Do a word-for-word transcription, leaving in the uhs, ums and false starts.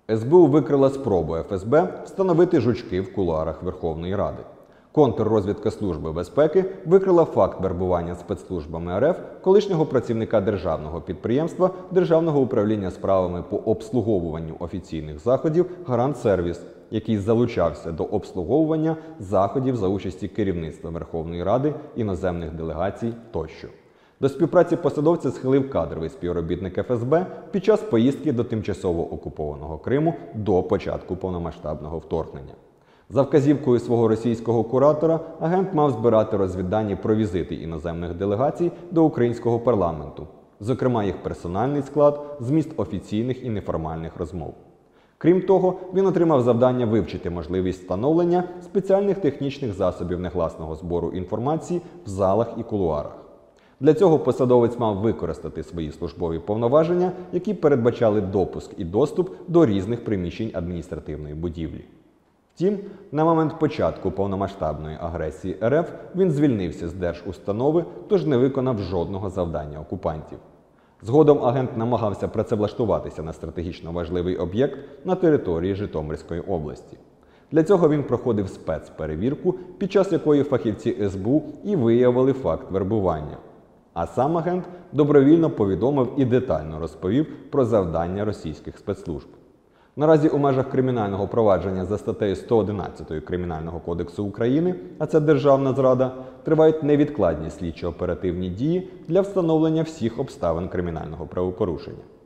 ес бе у викрила спробу еф ес бе встановити жучки в кулуарах Верховної Ради. Контррозвідка Служби безпеки викрила факт вербування спецслужбами ер еф колишнього працівника державного підприємства Державного управління справами по обслуговуванню офіційних заходів «Гарант Сервіс», який залучався до обслуговування заходів за участі керівництва Верховної Ради, іноземних делегацій тощо. До співпраці посадовця схилив кадровий співробітник еф ес бе під час поїздки до тимчасово окупованого Криму до початку повномасштабного вторгнення. За вказівкою свого російського куратора, агент мав збирати розвіддані про візити іноземних делегацій до українського парламенту, зокрема їх персональний склад, зміст офіційних і неформальних розмов. Крім того, він отримав завдання вивчити можливість встановлення спеціальних технічних засобів негласного збору інформації в залах і кулуарах. Для цього посадовець мав використати свої службові повноваження, які передбачали допуск і доступ до різних приміщень адміністративної будівлі. Втім, на момент початку повномасштабної агресії ер еф він звільнився з держустанови, тож не виконав жодного завдання окупантів. Згодом агент намагався працевлаштуватися на стратегічно важливий об'єкт на території Житомирської області. Для цього він проходив спецперевірку, під час якої фахівці ес бе у і виявили факт вербування. А сам агент добровільно повідомив і детально розповів про завдання російських спецслужб. Наразі у межах кримінального провадження за статтею сто одинадцять Кримінального кодексу України, а це державна зрада, тривають невідкладні слідчо-оперативні дії для встановлення всіх обставин кримінального правопорушення.